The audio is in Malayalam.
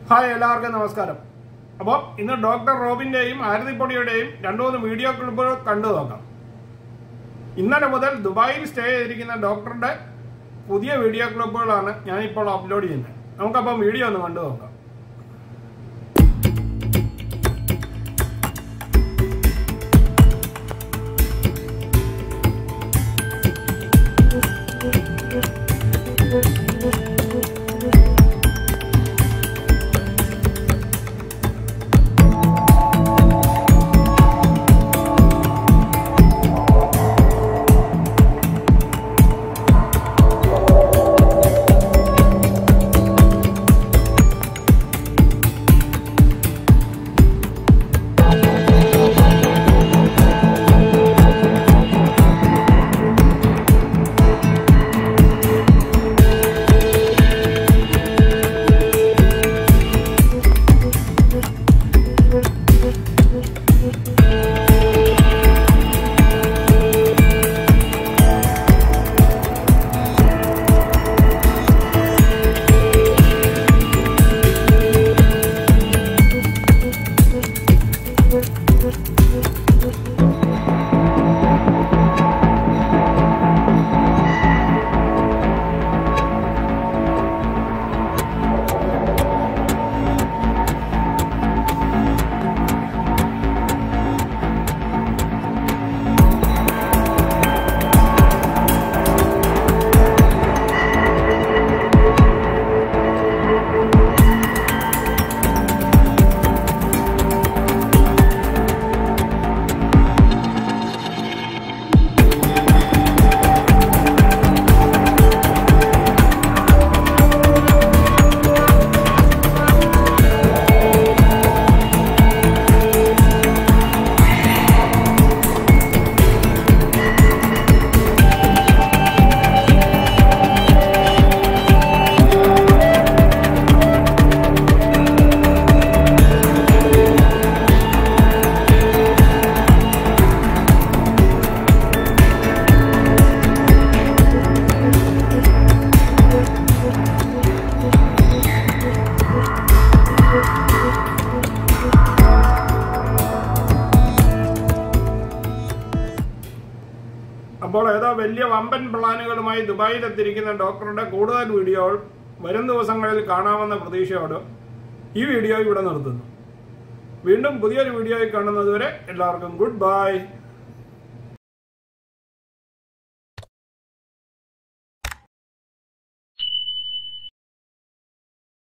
ഹായ് എല്ലാവർക്കും നമസ്കാരം. അപ്പോൾ ഇന്ന് ഡോക്ടർ റോബിൻ്റെയും ആരതിപ്പൊടിയുടെയും 2-3 വീഡിയോ ക്ലിപ്പുകൾ കണ്ടു നോക്കാം. ഇന്നലെ മുതൽ ദുബായിൽ സ്റ്റേ ചെയ്തിരിക്കുന്ന ഡോക്ടറുടെ പുതിയ വീഡിയോ ക്ലിപ്പുകളാണ് ഞാനിപ്പോൾ അപ്ലോഡ് ചെയ്യുന്നത്. നമുക്കപ്പം വീഡിയോ ഒന്ന് കണ്ടു നോക്കാം. അപ്പോൾ ഏതോ വലിയ വമ്പൻ പ്ലാനുകളുമായി ദുബായിലെത്തിയിരിക്കുന്ന ഡോക്ടറുടെ കൂടുതൽ വീഡിയോകൾ വരും ദിവസങ്ങളിൽ കാണാമെന്ന പ്രതീക്ഷയോടും ഈ വീഡിയോ ഇവിടെ നിർത്തുന്നു. വീണ്ടും പുതിയൊരു വീഡിയോയിൽ കാണുന്നതുവരെ എല്ലാവർക്കും ഗുഡ് ബൈ.